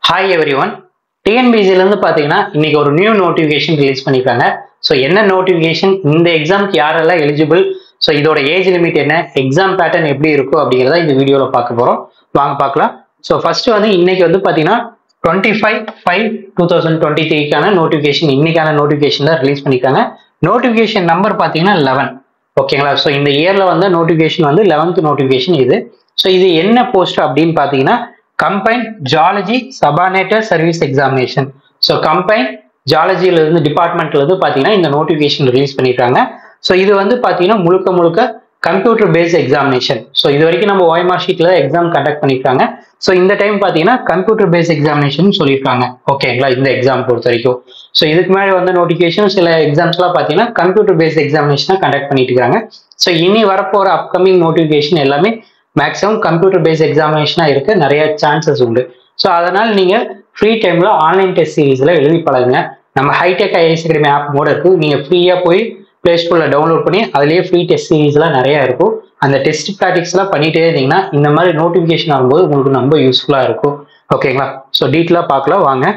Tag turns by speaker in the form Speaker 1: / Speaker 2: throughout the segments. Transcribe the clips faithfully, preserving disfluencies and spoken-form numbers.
Speaker 1: Hi everyone. T N P S C ல இருந்து பாத்தீங்கன்னா இன்னைக்கு ஒரு நியூ நோட்டிஃபிகேஷன் ரிலீஸ் பண்ணிருக்காங்க. சோ என்ன நோட்டிஃபிகேஷன், இந்த எக்ஸாம்க்கு யாரெல்லாம் எலிஜிபிள், சோ இதோட ஏஜ் லிமிட் என்ன, எக்ஸாம் பேட்டர்ன் எப்படி இருக்கும் அப்படிங்கறத இந்த வீடியோல பார்க்க போறோம். வாங்க பார்க்கலாம். சோ ஃபர்ஸ்ட் வந்து இன்னைக்கு வந்து பாத்தீங்கன்னா twenty-five five twenty twenty-three க்கான நோட்டிஃபிகேஷன் இன்னைக்கான நோட்டிஃபிகேஷன்ல ரிலீஸ் பண்ணிருக்காங்க. நோட்டிஃபிகேஷன் நம்பர் பாத்தீங்கன்னா eleven. ஓகேங்களா? சோ இந்த இயர்ல வந்த நோட்டிஃபிகேஷன் வந்து eleventh நோட்டிஃபிகேஷன் இது. சோ இது என்ன போஸ்ட் அப்படின்னு பாத்தீங்கன்னா Combined Geology Subordinated Service Examination. So Combined Geology ல இருந்து டிபார்ட்மெண்ட்ல இருந்து பாத்தீங்கன்னா இந்த நோட்டிஃபிகேஷன் ரிலீஸ் பண்ணிருக்காங்க. ஸோ இது வந்து பாத்தீங்கன்னா முழுக்க முழுக்க கம்ப்யூட்டர் பேஸ்ட் எக்ஸாமினேஷன். ஸோ இது வரைக்கும் நம்ம ஓஎம்ஆர் ஷீட்ல எக்ஸாம் கண்டக்ட் பண்ணிருக்காங்க. ஸோ இந்த டைம் பாத்தீங்கன்னா கம்ப்யூட்டர் பேஸ்ட் எக்ஸாமினேஷன் சொல்லியிருக்காங்க. ஓகேங்களா? இந்த எக்ஸாம் பொறுத்த வரைக்கும். ஸோ இதுக்கு முன்னாடி வந்த நோட்டிஃபிகேஷன் சில எக்ஸாம்ஸ்லாம் பாத்தீங்கன்னா கம்ப்யூட்டர் பேஸ்ட் எக்ஸாமினேஷனா கண்டக்ட் பண்ணிட்டு இருக்காங்க. ஸோ இனி வரப்போற அப்கமிங் நோட்டிஃபிகேஷன் எல்லாமே மேக்ஸிமம் கம்ப்யூட்டர் பேஸ்ட் எக்ஸாமினேஷனா இருக்க நிறைய சான்சஸ் உண்டு. ஸோ அதனால நீங்க ஃப்ரீ டைம்ல ஆன்லைன் டெஸ்ட் சீரீஸ்ல எழுதி பழகுங்க. நம்ம ஹைடெக் ஐஏஎஸ் அகாடமி ஆப் கூட இருக்கு. நீங்க ஃப்ரீயா போய் பிளே ஸ்டோர்ல டவுன்லோட் பண்ணி அதுலயே ஃப்ரீ டெஸ்ட் சீரீஸ்லாம் நிறைய இருக்கும். அந்த டெஸ்ட் ப்ராக்டிக்ஸ் எல்லாம் பண்ணிட்டே இருந்தீங்கன்னா இந்த மாதிரி நோட்டிபிகேஷன் ஆகும்போது உங்களுக்கு ரொம்ப யூஸ்ஃபுல்லா இருக்கும். ஓகேங்களா? ஸோ டீட்டெயிலா பார்க்கலாம் வாங்க.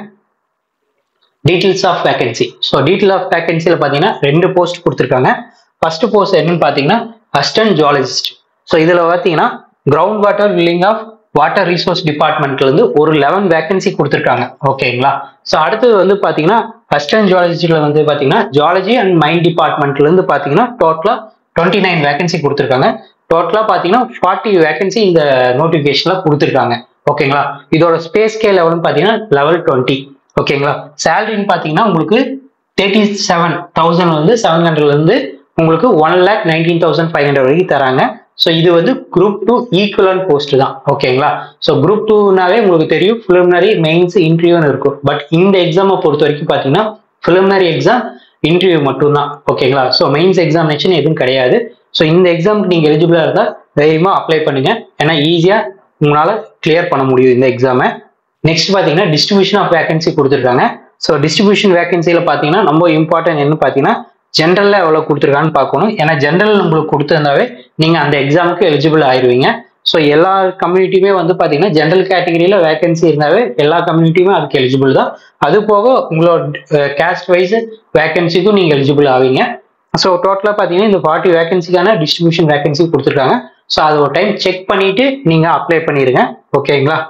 Speaker 1: Details of vacancy. So detail of வேகன்சியில பாத்தீங்கன்னா ரெண்டு போஸ்ட் கொடுத்துருக்காங்க. ஃபர்ஸ்ட் போஸ்ட் என்னன்னு பாத்தீங்கன்னா அசிஸ்டன்ட் ஜியாலஜிஸ்ட். ஸோ இதுல பாத்தீங்கன்னா ground water drilling of water resource டிபார்ட்மெண்ட்ல இருந்து ஒரு லெவன் வேகன்சி கொடுத்துருக்காங்க. ஓகேங்களா? ஸோ அடுத்தது வந்து பாத்தீங்கன்னா அசிஸ்டன்ட் ஜியாலஜிஸ்ட்ல வந்து பாத்தீங்கன்னா ஜியாலஜி அண்ட் மைன் டிபார்ட்மெண்ட்ல இருந்து பாத்தீங்கன்னா டோட்டலா டுவெண்ட்டி நைன் வேகன்சி கொடுத்துருக்காங்க. டோட்டலா பாத்தீங்கன்னா ஃபார்ட்டி வேகன்சி இந்த நோட்டிபிகேஷன்ல கொடுத்துருக்காங்க. ஓகேங்களா? இதோட ஸ்பேஸ் ஸ்கேல் லெவல்னு பாத்தீங்கன்னா லெவல் டுவெண்ட்டி. ஓகேங்களா? சேலரின்னு பாத்தீங்கன்னா உங்களுக்கு தேர்ட்டி செவன் தௌசண்ட்ல இருந்து செவன் ஹண்ட்ரட்ல இருந்து உங்களுக்கு one lakh nineteen thousand five hundred வரைக்கும் தராங்க. ஸோ இது வந்து குரூப் டூ ஈக்குவலன் போஸ்ட் தான். ஓகேங்களா? ஸோ குரூப் டூனாவே உங்களுக்கு தெரியும் பிலிமினரி மெயின்ஸ் இன்டர்வியூன்னு இருக்கும். பட் இந்த எக்ஸாமை பொறுத்த வரைக்கும் பார்த்தீங்கன்னா பிலிமினரி எக்ஸாம் இன்டர்வியூ மட்டும்தான். ஓகேங்களா? ஸோ மெயின்ஸ் எக்ஸாமினேஷன் எதுவும் கிடையாது. ஸோ இந்த எக்ஸாமுக்கு நீங்கள் எலிஜிபிளாக இருந்தால் தைரியமாக அப்ளை பண்ணுங்க. ஏன்னா ஈஸியாக உங்களால் கிளியர் பண்ண முடியும் இந்த எக்ஸாமை. நெக்ஸ்ட் பார்த்தீங்கன்னா டிஸ்ட்ரிபியூஷன் ஆஃப் வேகன்சி கொடுத்துருக்காங்க. ஸோ டிஸ்ட்ரிபியூஷன் வேகன்சியில் பார்த்தீங்கன்னா ரொம்ப இம்பார்ட்டன்ட் என்ன பார்த்தீங்கன்னா ஜென்ரல்ல எவ்வளவு கொடுத்துருக்கான்னு பார்க்கணும். ஏன்னா ஜென்ரல் உங்களுக்கு கொடுத்துருந்தாவே நீங்க அந்த எக்ஸாமுக்கு எலிஜிபிள் ஆயிடுவீங்க. ஸோ எல்லா கம்யூனிட்டியுமே வந்து பாத்தீங்கன்னா ஜென்ரல் கேட்டகரியில வேகன்சி இருந்தாவே எல்லா கம்யூனிட்டியுமே அதுக்கு எலிஜிபிள் தான். அது போக உங்களோட கேஸ்ட் வைஸ் வேகன்சிக்கும் நீங்க எலிஜிபிள் ஆவீங்க. ஸோ டோட்டலா பாத்தீங்கன்னா இந்த ஃபார்ட்டி வேகன்சிக்கான டிஸ்ட்ரிபியூஷன் வேகன்சி கொடுத்துருக்காங்க. ஸோ அது ஒரு டைம் செக் பண்ணிட்டு நீங்க அப்ளை பண்ணிருங்க. ஓகேங்களா?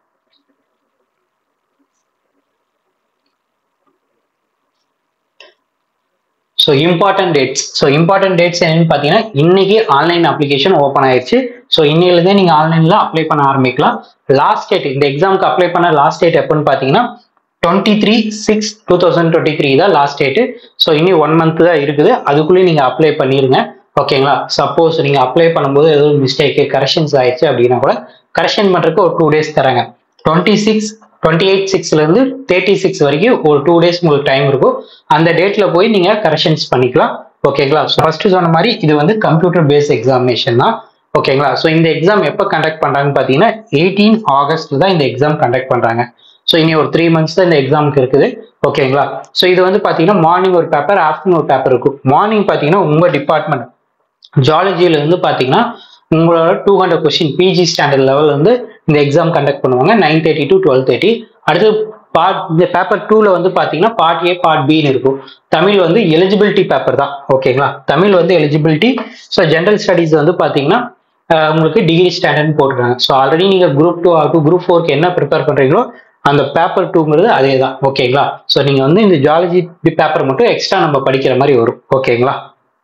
Speaker 1: So important dates. So important dates என்னன்னு பார்த்தீங்கன்னா இன்னைக்கு ஆன்லைன் அப்ளிகேஷன் ஓப்பன் ஆயிடுச்சு. ஸோ இன்னையிலேருந்தே நீங்கள் ஆன்லைனில் அப்ளை பண்ண ஆரம்பிக்கலாம். லாஸ்ட் டேட் இந்த எக்ஸாமுக்கு அப்ளை பண்ண லாஸ்ட் டேட் எப்போன்னு பார்த்தீங்கன்னா twenty three six two thousand twenty three தான் லாஸ்ட் டேட்டு. ஸோ இனி ஒன் மந்த் தான் இருக்குது. அதுக்குள்ளேயே நீங்கள் அப்ளை பண்ணிடுங்க. ஓகேங்களா? சப்போஸ் நீங்கள் அப்ளை பண்ணும்போது எதுவும் மிஸ்டேக்கு கரெக்ஷன்ஸ் ஆயிடுச்சு அப்படின்னா கூட கரெக்ஷன் பண்ணுறதுக்கு ஒரு டூ டேஸ் தராங்க. டுவெண்ட்டி சிக்ஸ் டுவெண்ட்டி எயிட் சிக்ஸ்ல இருந்து தேர்ட்டி சிக்ஸ் வரைக்கும் ஒரு டூ டேஸ் உங்களுக்கு டைம் இருக்கும். அந்த டேட்ல போய் நீங்க கரெக்ஷன்ஸ் பண்ணிக்கலாம். ஓகேங்களா? ஃபர்ஸ்ட் சொன்ன மாதிரி இது வந்து கம்ப்யூட்டர் பேஸ்ட் எக்ஸாமினேஷன் தான். ஓகேங்களா? ஸோ இந்த எக்ஸாம் எப்போ கண்டக்ட் பண்றாங்கன்னு பாத்தீங்கன்னா எயிட்டீன் ஆகஸ்ட் தான் இந்த எக்ஸாம் கண்டக்ட் பண்றாங்க. ஸோ இனி ஒரு த்ரீ மந்த்ஸ் தான் இந்த எக்ஸாமுக்கு இருக்குது. ஓகேங்களா? ஸோ இது வந்து பாத்தீங்கன்னா மார்னிங் ஒரு பேப்பர், ஆஃப்டர்நூன் ஒரு பேப்பர் இருக்கும். மார்னிங் பாத்தீங்கன்னா உங்க டிபார்ட்மெண்ட் ஜியாலஜியில இருந்து பாத்தீங்கன்னா உங்களோட two hundred question PG standard level வந்து இந்த எக்ஸாம் கண்டக்ட் பண்ணுவாங்க nine thirty to twelve thirty. அடுத்து பார்ட் இந்த பேப்பர் டூல வந்து பாத்தீங்கன்னா பார்ட் ஏ பார்ட் பின்னு இருக்கும். தமிழ் வந்து எலிஜிபிலிட்டி பேப்பர் தான். ஓகேங்களா? தமிழ் வந்து எலிஜிபிலிட்டி. ஸோ ஜென்ரல் ஸ்டடீஸ் வந்து பாத்தீங்கன்னா உங்களுக்கு டிகிரி ஸ்டாண்டர்ட்னு போட்டுருக்காங்க. ஸோ ஆல்ரெடி நீங்க குரூப் டூ ஆகட்டும் குரூப் ஃபோருக்கு என்ன ப்ரிப்பேர் பண்றீங்களோ அந்த பேப்பர் டூங்கிறது அதே தான். ஓகேங்களா? ஸோ நீங்க வந்து இந்த ஜியாலஜி பேப்பர் மட்டும் எக்ஸ்ட்ரா நம்ம படிக்கிற மாதிரி வரும். ஓகேங்களா?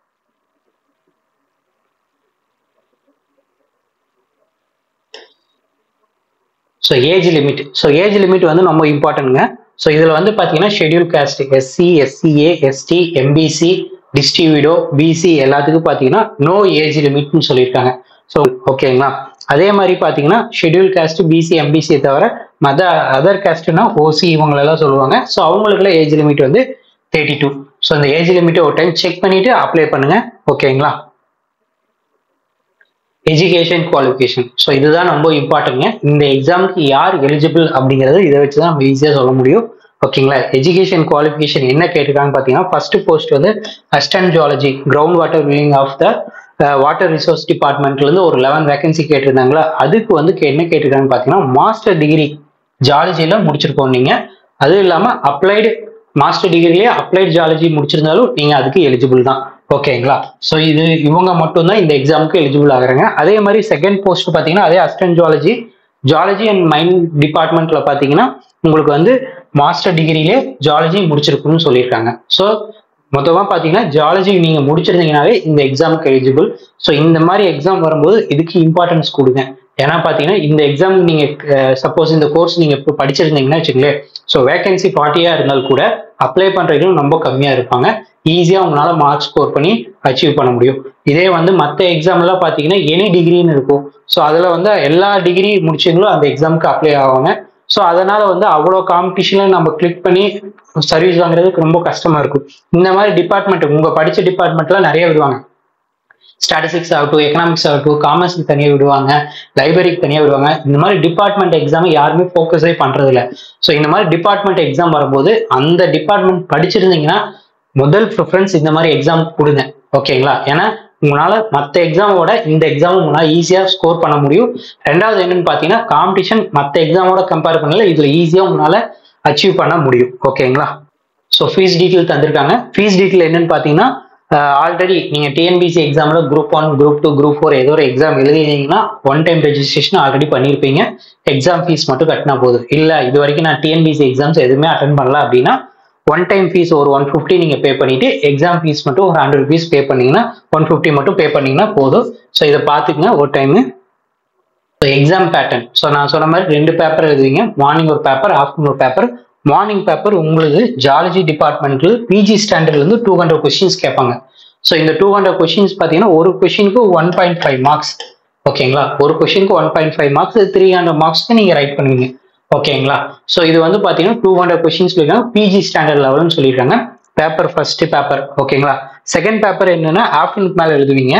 Speaker 1: So age limit. So age limit வந்து ரொம்ப இம்பார்ட்டன்ட்ங்க. ஸோ இதில் வந்து பார்த்தீங்கன்னா schedule caste SC SCA ST MBC டிஸ்ட்ரிபியூடோ பிசி எல்லாத்துக்கும் பார்த்தீங்கன்னா நோ ஏஜ் லிமிட்னு சொல்லியிருக்காங்க. ஸோ ஓகேங்களா? அதே மாதிரி பார்த்தீங்கன்னா ஷெட்யூல் காஸ்ட் பிசி எம்பிசியை தவிர மத அதர் காஸ்ட்னா ஓசி இவங்களெல்லாம் சொல்லுவாங்க. ஸோ அவங்களுக்குள்ள ஏஜ் லிமிட் வந்து தேர்ட்டி டூ. ஸோ இந்த ஏஜ் லிமிட்டை ஒரு டைம் செக் பண்ணிட்டு அப்ளை பண்ணுங்க. ஓகேங்களா? Education qualification. ஸோ இதுதான் ரொம்ப இம்பார்ட்டன்ட்ங்க. இந்த எக்ஸாமுக்கு யார் எலிஜிபிள் அப்படிங்கிறது இதை வச்சு தான் நம்ம ஈஸியாக சொல்ல முடியும். ஓகேங்களா? எஜுகேஷன் குவாலிஃபிகேஷன் என்ன கேட்டிருக்காங்க பார்த்தீங்கன்னா ஃபர்ஸ்ட் போஸ்ட் வந்து assistant geology ground water drilling of the water resource டிபார்ட்மெண்ட்ல இருந்து ஒரு லெவன் வேகன்சி கேட்டிருந்தாங்களா, அதுக்கு வந்து என்ன கேட்டிருக்காங்கன்னு பார்த்தீங்கன்னா மாஸ்டர் டிகிரி ஜாலஜில முடிச்சிருக்கோம் நீங்க. அதுவும் இல்லாம அப்ளைடு மாஸ்டர் டிகிரிலேயே அப்ளைட் ஜாலஜி முடிச்சிருந்தாலும் நீங்க அதுக்கு எலிஜிபிள் தான். ஓகேங்களா? ஸோ இது இவங்க மட்டும் தான் இந்த எக்ஸாமுக்கு எலிஜிபிள் ஆகுறாங்க. அதே மாதிரி செகண்ட் போஸ்ட் பார்த்தீங்கன்னா அதே assistant zoology zoology and mind டிபார்ட்மெண்ட்ல பார்த்தீங்கன்னா உங்களுக்கு வந்து மாஸ்டர் டிகிரிலே ஜுவாலஜி முடிச்சிருக்குன்னு சொல்லியிருக்காங்க. ஸோ மொத்தமாக பார்த்தீங்கன்னா ஜுவாலஜி நீங்கள் முடிச்சிருந்தீங்கன்னாவே இந்த எக்ஸாமுக்கு எலிஜிபிள். ஸோ இந்த மாதிரி எக்ஸாம் வரும்போது இதுக்கு இம்பார்ட்டன்ஸ் கொடுங்க. ஏன்னா பார்த்தீங்கன்னா இந்த எக்ஸாம் நீங்கள் சப்போஸ் இந்த கோர்ஸ் நீங்கள் இப்போ படிச்சிருந்தீங்கன்னா வச்சுங்களேன், ஸோ வேகன்சி ஃபார்ட்டியாக இருந்தாலும் கூட அப்ளை பண்ணுறதுக்கும் ரொம்ப கம்மியாக இருப்பாங்க. ஈஸியாக உங்களால் மார்க் ஸ்கோர் பண்ணி அச்சீவ் பண்ண முடியும். இதே வந்து மற்ற எக்ஸாம்லாம் பார்த்தீங்கன்னா எனி டிகிரின்னு இருக்கும். ஸோ அதில் வந்து எல்லா டிகிரி முடிச்சவங்களும் அந்த எக்ஸாமுக்கு அப்ளை ஆவாங்க. ஸோ அதனால வந்து அவ்வளோ காம்படிஷனில் நம்ம கிளிக் பண்ணி சர்வீஸ் வாங்குறதுக்கு ரொம்ப கஷ்டமா இருக்கும். இந்த மாதிரி டிபார்ட்மெண்ட் உங்க படிச்ச டிபார்ட்மெண்ட்லாம் நிறைய விடுவாங்க. ஸ்டாட்டிஸ்டிக்ஸ் ஆகட்டும், எக்கனாமிக்ஸ் ஆகட்டும், காமர்ஸ்க்கு தனியாக விடுவாங்க, லைப்ரரிக்கு தனியாக விடுவாங்க. இந்த மாதிரி டிபார்ட்மெண்ட் எக்ஸாம் யாருமே ஃபோக்கஸே பண்றது இல்லை. ஸோ இந்த மாதிரி டிபார்ட்மெண்ட் எக்ஸாம் வரும்போது அந்த டிபார்ட்மெண்ட் படிச்சிருந்தீங்கன்னா முதல் ப்ரிஃபரன்ஸ் இந்த மாதிரி எக்ஸாம் கொடுங்க. ஓகேங்களா? ஏன்னா உங்களால மற்ற எக்ஸாமோட இந்த எக்ஸாம் உங்களால ஈஸியா ஸ்கோர் பண்ண முடியும். ரெண்டாவது என்னன்னு பாத்தீங்கன்னா காம்படிஷன் மற்ற எக்ஸாமோட கம்பேர் பண்ணல இதுல ஈஸியா உங்களால அச்சீவ் பண்ண முடியும். ஓகேங்களா? ஸோ ஃபீஸ் டீட்டெயில் தந்திருக்காங்க. ஃபீஸ் டீட்டெயில் என்னன்னு பாத்தீங்கன்னா ஆல்ரெடி நீங்க டிஎன்பிசி எக்ஸாம்ல group one group two group four ஏதோ ஒரு எக்ஸாம் எழுதினீங்கன்னா ஒன் டைம் ரெஜிஸ்ட்ரேஷன் ஆல்ரெடி பண்ணிருப்பீங்க. எக்ஸாம் ஃபீஸ் மட்டும் கட்டினா போதும். இல்ல இது வரைக்கும் நான் டிஎன்பிசி எக்ஸாம்ஸ் எதுவுமே அட்டன் பண்ணல அப்படின்னா ஒன் டைம் ஃபீஸ் ஒரு ஒன் ஃபிஃப்டி நீங்க பே பண்ணிட்டு எக்ஸாம் ஃபீஸ் மட்டும் ஒரு ஹண்ட்ரட் ருபீஸ் பே பண்ணீங்கன்னா ஒன் ஃபிஃப்டி மட்டும் பே பண்ணீங்கன்னா போதும். ஸோ இதை பார்த்துக்குங்க ஒரு டைமு. எக்ஸாம் பேட்டர்ன் ஸோ நான் சொன்ன மாதிரி ரெண்டு பேப்பர் எழுதுவீங்க. மார்னிங் ஒரு பேப்பர், ஆஃப்டர்நூன் ஒரு பேப்பர். மார்னிங் பேப்பர் உங்களுக்கு ஜாலஜி டிபார்ட்மெண்ட்ல பிஜி ஸ்டாண்டர்ட்ல இருந்து டூ ஹண்ட்ரட் கொஸ்டின்ஸ் கேட்பாங்க. ஸோ இந்த டூ ஹண்ட்ரட் கொஸ்டின்ஸ் பார்த்தீங்கன்னா ஒரு கொஸ்டினுக்கு ஒன் பாயிண்ட் ஃபைவ் மார்க்ஸ். ஓகேங்களா? ஒரு கொஸ்டினுக்கு one point five marks, three hundred மார்க்ஸ்க்கு நீங்க ரைட் பண்ணுவீங்க. ஓகேங்களா? ஸோ இது வந்து பார்த்தீங்கன்னா டூ ஹண்ட்ரட் கொஸ்டின்ஸ் சொல்லியிருக்காங்க. பிஜி ஸ்டாண்டர்ட் லெவல்னு சொல்லியிருக்காங்க. Paper first paper. ஓகேங்களா? செகண்ட் பேப்பர் என்னன்னா ஆஃப்டர்நூன் மேல எழுதுவீங்க.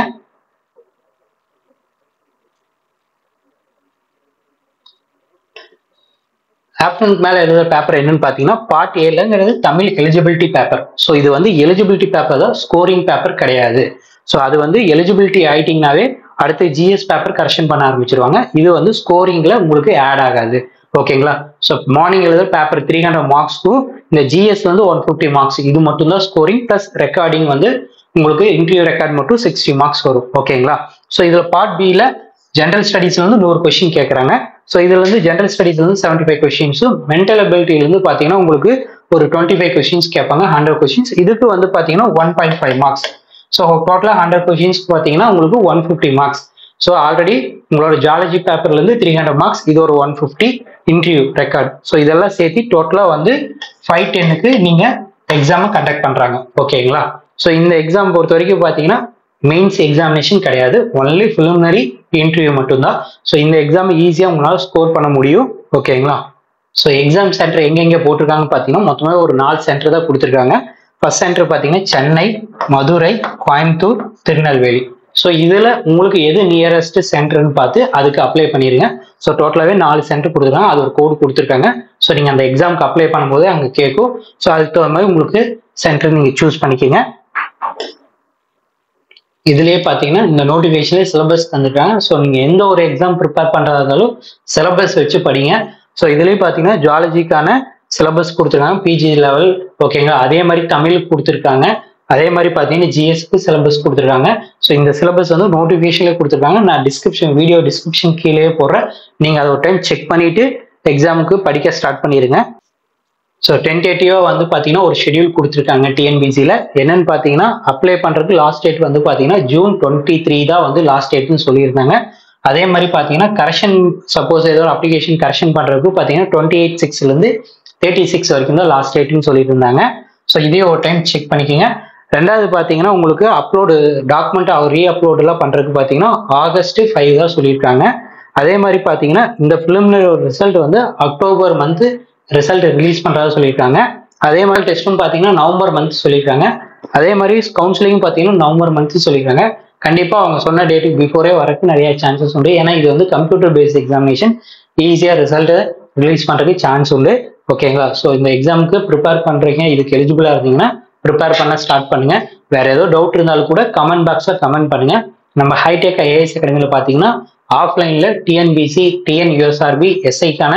Speaker 1: ஆஃப்டர்நூன் மேல எழுதுற பேப்பர் என்னன்னு பாத்தீங்கன்னா பார்ட் ஏலங்கிறது தமிழ் எலிஜிபிலிட்டி பேப்பர். ஸோ இது வந்து எலிஜிபிலிட்டி பேப்பர் தான், ஸ்கோரிங் பேப்பர் கிடையாது. ஸோ அது வந்து எலிஜிபிலிட்டி ஆயிட்டீங்கன்னாவே அடுத்து ஜிஎஸ் பேப்பர் கரெக்ஷன் பண்ண ஆரம்பிச்சிருவாங்க. இது வந்து ஸ்கோரிங்ல உங்களுக்கு ஆட் ஆகாது. ஓகேங்களா? ஸோ மார்னிங் எழுதுற பேப்பர் த்ரீ ஹண்ட்ரட் மார்க்ஸ்க்கும் இந்த ஜிஎஸ் வந்து ஒன் ஃபிஃப்டி மார்க்ஸ். இது மட்டும் தான் ஸ்கோரிங். பிளஸ் ரெக்கார்டிங் வந்து உங்களுக்கு இன்டர்வியூ ரெக்கார்ட் மட்டும் சிக்ஸ்டி மார்க்ஸ் வரும். ஓகேங்களா? ஸோ இதுல பார்ட் பில ஜென்ரல் ஸ்டடீஸ்ல வந்து நூறு கொஸ்டின் கேட்கறாங்க. ஸோ இதுல வந்து ஜென்ரல் ஸ்டடீஸ்ல வந்து செவன்டி ஃபைவ் கொஸ்டின்ஸும் மென்டல் அபிலிட்டில இருந்து பாத்தீங்கன்னா உங்களுக்கு ஒரு டுவெண்ட்டி ஃபைவ் கொஸ்டின்ஸ் கேட்பாங்க. ஹண்ட்ரட் கொஸ்டின்ஸ் இதுக்கு வந்து பாத்தீங்கன்னா one point five marks. So டோட்டலா ஹண்ட்ரட் கொஸ்டின்ஸ் பாத்தீங்கன்னா உங்களுக்கு one fifty marks. So already உங்களோட ஜாலஜி பேப்பர்ல இருந்து த்ரீ ஹண்ட்ரட் மார்க்ஸ், இது ஒரு one fifty interview record. So இதெல்லாம் சேர்த்து டோட்டலா வந்து ஃபைவ் டென்னுக்கு நீங்க எக்ஸாமை கண்டக்ட் பண்றாங்க. ஓகேங்களா? ஸோ இந்த எக்ஸாம் பொறுத்த வரைக்கும் பாத்தீங்கன்னா மெயின்ஸ் எக்ஸாமினேஷன் கிடையாது, ஒன்லி பிலிமினரி இன்டர்வியூ மட்டும்தான். ஸோ இந்த எக்ஸாம் ஈஸியாக உங்களால் ஸ்கோர் பண்ண முடியும். ஓகேங்களா? ஸோ எக்ஸாம் சென்டர் எங்கெங்கே போட்டிருக்காங்க பார்த்தீங்கன்னா மொத்தமே ஒரு நாலு சென்டர் தான் கொடுத்துருக்காங்க. ஃபர்ஸ்ட் சென்டர் பார்த்தீங்கன்னா சென்னை, மதுரை, கோயம்புத்தூர், திருநெல்வேலி. ஸோ இதில் உங்களுக்கு எது நியரஸ்ட் சென்டர்னு பார்த்து அதுக்கு அப்ளை பண்ணிடுங்க. ஸோ டோட்டலாகவே நாலு சென்டர் கொடுத்துருக்காங்க. அது ஒரு கோடு கொடுத்துருக்காங்க. ஸோ நீங்கள் அந்த எக்ஸாமுக்கு அப்ளை பண்ணும்போது அங்கே கேட்கும். ஸோ அதுக்கு தகுந்த மாதிரி உங்களுக்கு சென்டர் நீங்கள் சூஸ் பண்ணிக்கோங்க. இதுலயே பாத்தீங்கன்னா இந்த நோட்டிபிகேஷன்ல சிலபஸ் தந்துட்டாங்க. ஸோ நீங்க எந்த ஒரு எக்ஸாம் ப்ரிப்பேர் பண்றதா இருந்தாலும் சிலபஸ் வச்சு படிங்க. ஸோ இதுலயே பாத்தீங்கன்னா ஜுவாலஜிக்கான சிலபஸ் கொடுத்துருக்காங்க பிஜி லெவல். ஓகேங்களா? அதே மாதிரி தமிழுக்கு கொடுத்துருக்காங்க. அதே மாதிரி பாத்தீங்கன்னா ஜிஎஸ்க்கு சிலபஸ் கொடுத்துருக்காங்க. ஸோ இந்த சிலபஸ் வந்து நோட்டிபிகேஷன்ல கொடுத்துருக்காங்க. நான் டிஸ்கிரிப்ஷன் வீடியோ டிஸ்கிரிப்ஷன் கீழே போடுறேன். நீங்க அதை ஒரு டைம் செக் பண்ணிட்டு எக்ஸாமுக்கு படிக்க ஸ்டார்ட் பண்ணிருங்க. ஸோ டென்டேட்டிவாக வந்து பார்த்தீங்கன்னா ஒரு ஷெடியூல் கொடுத்துருக்காங்க டிஎன்பிசியில். என்னன்னு பார்த்தீங்கன்னா அப்ளை பண்ணுறதுக்கு லாஸ்ட் டேட் வந்து பார்த்தீங்கன்னா ஜூன் டுவெண்ட்டி த்ரீ தான் வந்து லாஸ்ட் டேட்னு சொல்லியிருந்தாங்க. அதே மாதிரி பார்த்தீங்கன்னா கரெக்ஷன் சப்போஸ் ஏதோ ஒரு அப்ளிகேஷன் கரெக்ஷன் பண்ணுறதுக்கு பார்த்தீங்கன்னா டுவெண்ட்டி எயிட் சிக்ஸ்லேருந்து தேர்ட்டி சிக்ஸ் வரைக்கும் தான் லாஸ்ட் டேட்னு சொல்லிட்டு இருந்தாங்க. ஸோ இதே ஒரு டைம் செக் பண்ணிக்கோங்க. ரெண்டாவது பார்த்தீங்கன்னா உங்களுக்கு அப்லோடு டாக்குமெண்ட் அவர் ரீ அப்லோடெல்லாம் பண்ணுறதுக்கு பார்த்தீங்கன்னா ஆகஸ்ட் ஃபைவ் தான் சொல்லியிருக்காங்க. அதே மாதிரி பார்த்தீங்கன்னா இந்த பிலிமினரி ரிசல்ட் வந்து அக்டோபர் மந்த் ரிசல்ட் ரிலீஸ் பண்றதா சொல்லியிருக்காங்க. அதே மாதிரி டெஸ்ட்டும் பார்த்தீங்கன்னா நவம்பர் மந்த் சொல்லியிருக்காங்க. அதே மாதிரி கவுன்சிலிங் பார்த்தீங்கன்னா நவம்பர் மந்த் சொல்லியிருக்காங்க. கண்டிப்பா அவங்க சொன்ன டேட்டுக்கு பிஃபோரே வரக்கு நிறைய சான்சஸ் உண்டு. ஏன்னா இது வந்து கம்ப்யூட்டர் பேஸ்ட் எக்ஸாமினேஷன், ஈஸியா ரிசல்ட் ரிலீஸ் பண்றதுக்கு சான்ஸ் உண்டு. ஓகேங்களா? ஸோ இந்த எக்ஸாமுக்கு ப்ரிப்பேர் பண்றீங்க, இதுக்கு எலிஜிபிளா இருந்தீங்கன்னா ப்ரிப்பேர் பண்ண ஸ்டார்ட் பண்ணுங்க. வேற ஏதோ டவுட் இருந்தாலும் கூட கமெண்ட் பாக்ஸ்ல கமெண்ட் பண்ணுங்க. நம்ம ஹைடெக் ஐஏஎஸ் அகாடமியில பாத்தீங்கன்னா ஆஃப்லைன்ல டிஎன்பிசி, டிஎன்யூஎஸ்ஆர்பி, எஸ்ஐக்கான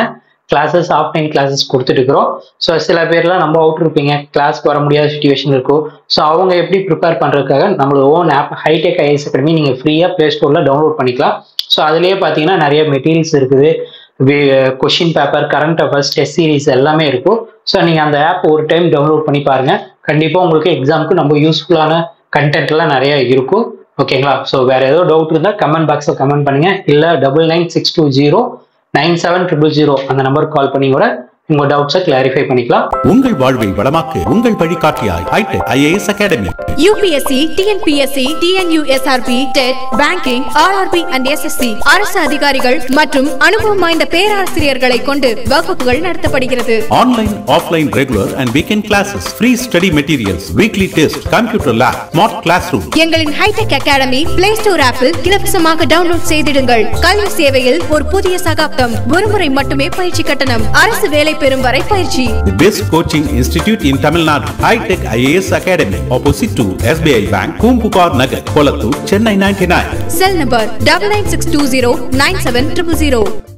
Speaker 1: கிளாஸஸ் ஆஃப்லைன் கிளாஸஸ் கொடுத்துட்டு இருக்கிறோம். ஸோ சில பேர்லாம் நம்ம அவுட் இருப்பீங்க, கிளாஸ்க்கு வர முடியாத சுச்சுவேஷன் இருக்கும். ஸோ அவங்க எப்படி ப்ரிப்பேர் பண்ணுறதுக்காக நம்மளோட own app Hitech IAS academy நீங்கள் ஃப்ரீயாக ப்ளே ஸ்டோரில் டவுன்லோட் பண்ணிக்கலாம். ஸோ அதுலேயே பார்த்தீங்கன்னா நிறைய மெட்டீரியல்ஸ் இருக்குது, question paper, current affairs, test series எல்லாமே இருக்கும். ஸோ நீங்கள் அந்த ஆப் ஒரு டைம் டவுன்லோட் பண்ணி பாருங்கள். கண்டிப்பாக உங்களுக்கு எக்ஸாமுக்கு நம்ம யூஸ்ஃபுல்லான கண்டென்ட் எல்லாம் நிறைய இருக்கும். ஓகேங்களா? ஸோ வேற ஏதோ டவுட் இருந்தால் கமெண்ட் பாக்ஸில் கமெண்ட் பண்ணுங்க, இல்லை double nine six two zero nine seven triple zero அந்த நம்பருக்கு கால் பண்ணி கூட உங்க டவுட்ஸை கிளாரிஃபை பண்ணிக்கலாம்.
Speaker 2: உங்கள் வாழ்வை வளமாக்க உங்கள் வழிகாட்டியாய் Hitech IAS academy.
Speaker 3: UPSC, TNPSC, TNUSRB, TET, banking, RRB and SSC அரசு அதிகாரிகள் மற்றும் அனுபவம் வாய்ந்த பேராசிரியர்களை கொண்டு வகுப்புகள் நடத்தப்படுகிறது.
Speaker 2: Online, offline, regular and weekend classes, free study materials, weekly test, computer lab, smart class room.
Speaker 3: எங்களின் ஹைடெக் அகாடமி பிளே ஸ்டோர் ஆப்பில் இலவசமாக டவுன்லோட் செய்திடுங்கள். கல்வி சேவையில் ஒரு புதிய சகாப்தம். ஒருமுறை மட்டுமே பயிற்சி கட்டணம். அரசு வேலை பெறும் வரை பயிற்சி.
Speaker 2: The best coaching institute in Tamil Nadu. Hitech I A S Academy, opposite to S B I Bank, Poompukar, Nagar, Kolathur, Chennai ninety-nine.
Speaker 3: Cell number double nine six two zero nine seven zero zero zero.